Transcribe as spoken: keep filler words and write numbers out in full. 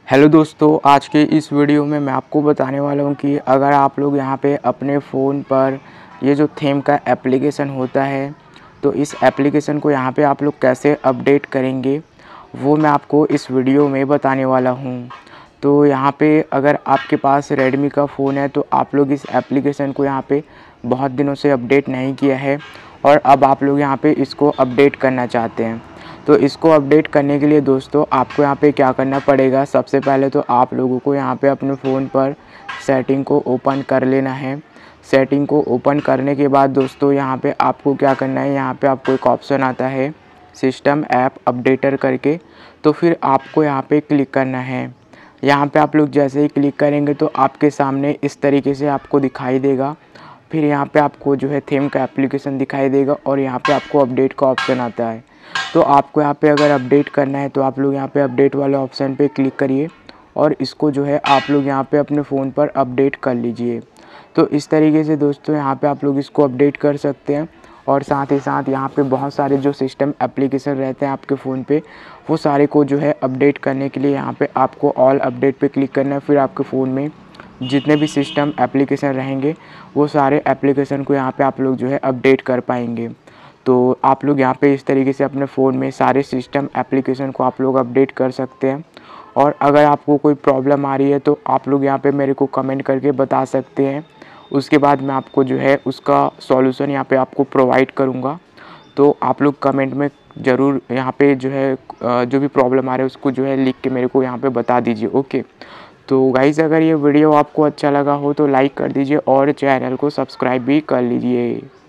Hello दोस्तों, आज के इस वीडियो में मैं आपको बताने वाला हूं कि अगर आप लोग यहां पे अपने फ़ोन पर ये जो थीम का एप्लीकेशन होता है, तो इस एप्लीकेशन को यहां पे आप लोग कैसे अपडेट करेंगे, वो मैं आपको इस वीडियो में बताने वाला हूं। तो यहां पे अगर आपके पास रेडमी का फ़ोन है तो आप लोग इस एप्लीकेशन को यहां पे बहुत दिनों से अपडेट नहीं किया है और अब आप लोग यहां पे इसको अपडेट करना चाहते हैं। तो इसको अपडेट करने के लिए दोस्तों आपको यहाँ पे क्या करना पड़ेगा, सबसे पहले तो आप लोगों को यहाँ पे अपने फ़ोन पर सेटिंग को ओपन कर लेना है। सेटिंग को ओपन करने के बाद दोस्तों यहाँ पे आपको क्या करना है, यहाँ पे आपको एक ऑप्शन आता है सिस्टम ऐप अपडेटर करके, तो फिर आपको यहाँ पे क्लिक करना है। यहाँ पे आप लोग जैसे ही क्लिक करेंगे तो आपके सामने इस तरीके से आपको दिखाई देगा। फिर यहाँ पे आपको जो है थीम का एप्लीकेशन दिखाई देगा और यहाँ पे आपको अपडेट का ऑप्शन आता है। तो आपको यहाँ पे अगर अपडेट करना है तो आप लोग यहाँ पे अपडेट वाले ऑप्शन पे क्लिक करिए और इसको जो है आप लोग यहाँ पे अपने फ़ोन पर अपडेट कर लीजिए। तो इस तरीके से दोस्तों यहाँ पे आप लोग इसको अपडेट कर सकते हैं। और साथ ही साथ यहाँ पे बहुत सारे जो सिस्टम एप्लीकेशन रहते हैं आपके फ़ोन पे, वो सारे को जो है अपडेट करने के लिए यहाँ पे आपको ऑल अपडेट पे क्लिक करना है। फिर आपके फ़ोन में जितने भी सिस्टम एप्लीकेशन रहेंगे वो सारे एप्लीकेशन को यहाँ पे आप लोग जो है अपडेट कर पाएंगे। तो आप लोग यहाँ पे इस तरीके से अपने फ़ोन में सारे सिस्टम एप्लीकेशन को आप लोग अपडेट कर सकते हैं। और अगर आपको कोई प्रॉब्लम आ रही है तो आप लोग यहाँ पे मेरे को कमेंट करके बता सकते हैं। उसके बाद मैं आपको जो है उसका सॉल्यूशन यहाँ पे आपको प्रोवाइड करूँगा। तो आप लोग कमेंट में ज़रूर यहाँ पे जो है जो भी प्रॉब्लम आ रहा है उसको जो है लिख के मेरे को यहाँ पे बता दीजिए। ओके, तो गाइज़ अगर ये वीडियो आपको अच्छा लगा हो तो लाइक कर दीजिए और चैनल को सब्सक्राइब भी कर लीजिए।